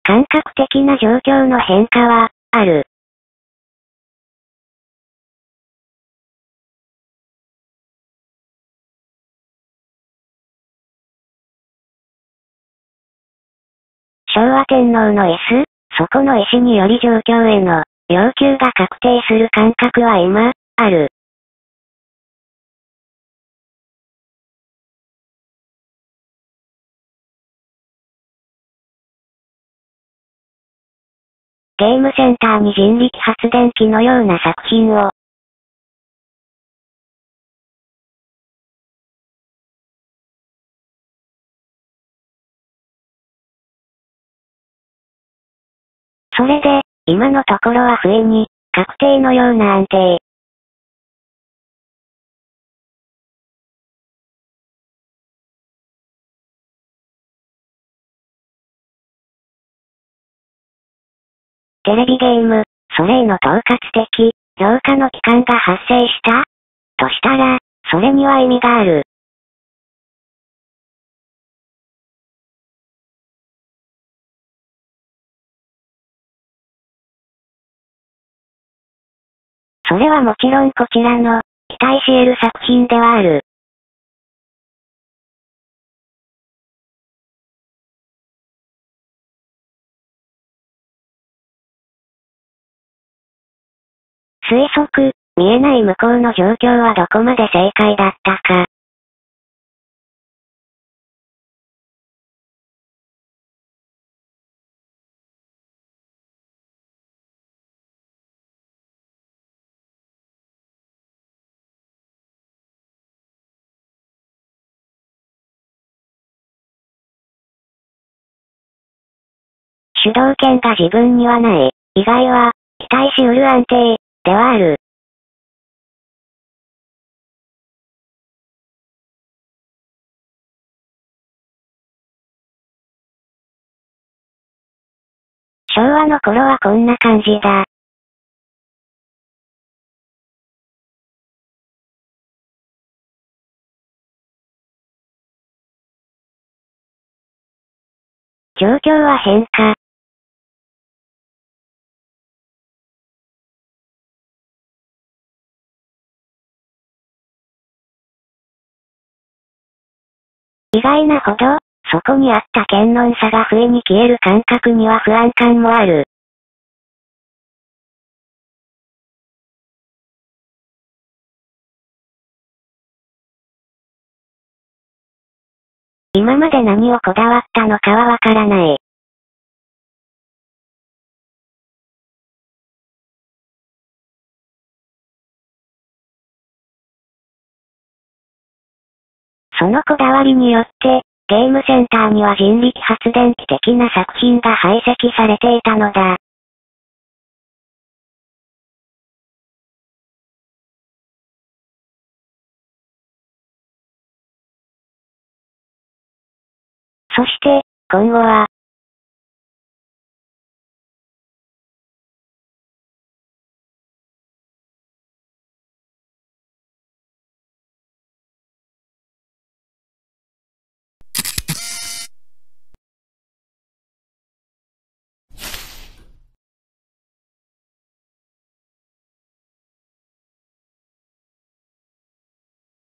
感覚的な状況の変化は、ある。昭和天皇の意思、そこの意思により状況への要求が確定する感覚は今、ある。ゲームセンターに人力発電機のような作品を。それで、今のところは不意に、確定のような安定。テレビゲーム、それへの統括的、評価の期間が発生したとしたら、それには意味がある。それはもちろんこちらの、期待し得る作品ではある。推測、見えない向こうの状況はどこまで正解だったか。主導権が自分にはない、以外は、期待し得る安定、ではある。昭和の頃はこんな感じだ。状況は変化。意外なほど、そこにあった堅韌さが不意に消える感覚には不安感もある。今まで何をこだわったのかはわからない。そのこだわりによって、ゲームセンターには人力発電機的な作品が排斥されていたのだ。そして、今後は、